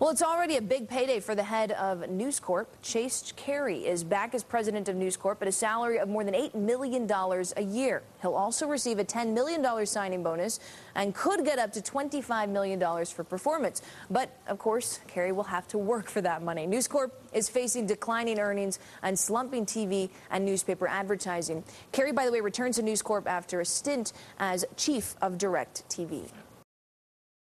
Well, it's already a big payday for the head of News Corp. Carey is back as president of News Corp at a salary of more than $8 million a year. He'll also receive a $10 million signing bonus and could get up to $25 million for performance. But, of course, Carey will have to work for that money. News Corp is facing declining earnings and slumping TV and newspaper advertising. Carey, by the way, returns to News Corp after a stint as chief of Direct TV.